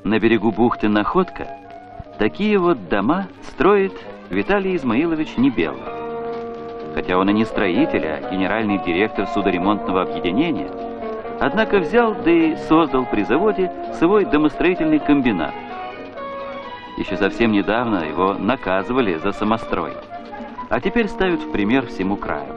На берегу бухты Находка такие вот дома строит Виталий Измаилович Небелов. Хотя он и не строитель, а генеральный директор судоремонтного объединения, однако взял, да и создал при заводе свой домостроительный комбинат. Еще совсем недавно его наказывали за самострой, а теперь ставят в пример всему краю.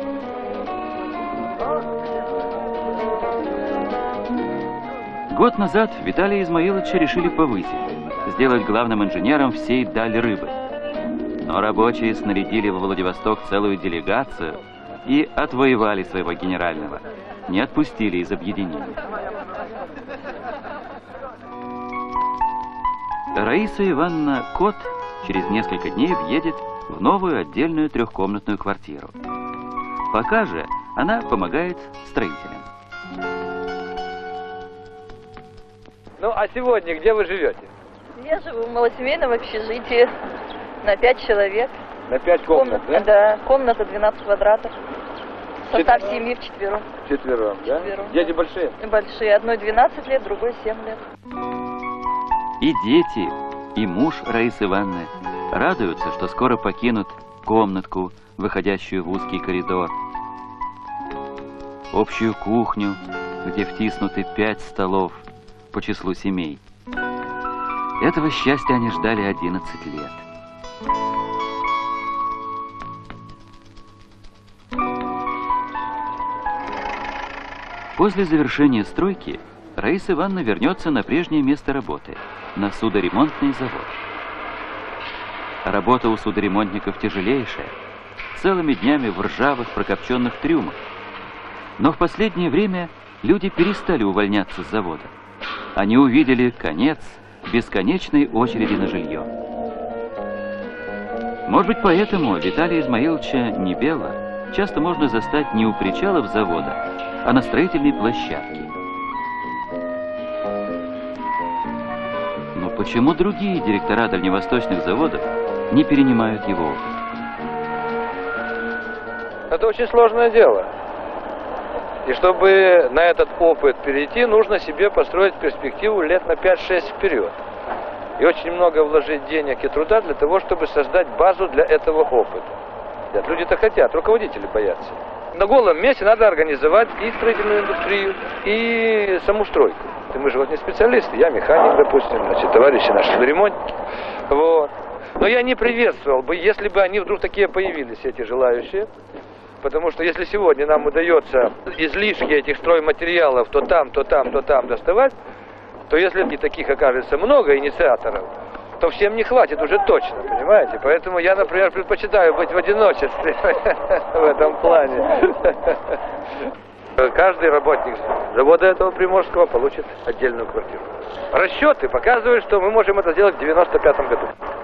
Год назад Виталия Измаиловича решили повысить, сделать главным инженером всей Дали рыбы. Но рабочие снарядили во Владивосток целую делегацию и отвоевали своего генерального, не отпустили из объединения. Раиса Ивановна Кот через несколько дней въедет в новую отдельную трехкомнатную квартиру. Пока же она помогает строителям. Ну, а сегодня где вы живете? Я живу в малосемейном общежитии на 5 человек. На 5 комнат, да? Да, комната 12 квадратов. Состав семьи вчетвером. Вчетвером, да? Вчетвером. Дети большие? Большие. Одной 12 лет, другой 7 лет. И дети, и муж Раисы Ивановны радуются, что скоро покинут комнатку, выходящую в узкий коридор, общую кухню, где втиснуты 5 столов по числу семей. Этого счастья они ждали 11 лет. После завершения стройки Раиса Ивановна вернется на прежнее место работы, на судоремонтный завод. Работа у судоремонтников тяжелейшая, целыми днями в ржавых прокопченных трюмах. Но в последнее время люди перестали увольняться с завода. Они увидели конец бесконечной очереди на жилье. Может быть, поэтому Виталия Измаиловича Небела часто можно застать не у причалов завода, а на строительной площадке. Но почему другие директора дальневосточных заводов не перенимают его опыт? Это очень сложное дело. И чтобы на этот опыт перейти, нужно себе построить перспективу лет на 5-6 вперед. И очень много вложить денег и труда для того, чтобы создать базу для этого опыта. Люди-то хотят, руководители боятся. На голом месте надо организовать и строительную индустрию, и саму стройку. И мы же вот не специалисты, я механик, допустим, значит, товарищи наши ремонтники. Вот. Но я не приветствовал бы, если бы они вдруг такие появились, эти желающие. Потому что если сегодня нам удается излишки этих стройматериалов то там, то там, то там доставать, то если не таких окажется много инициаторов, то всем не хватит уже точно, понимаете? Поэтому я, например, предпочитаю быть в одиночестве в этом плане. Каждый работник завода этого Приморского получит отдельную квартиру. Расчеты показывают, что мы можем это сделать в 95 году.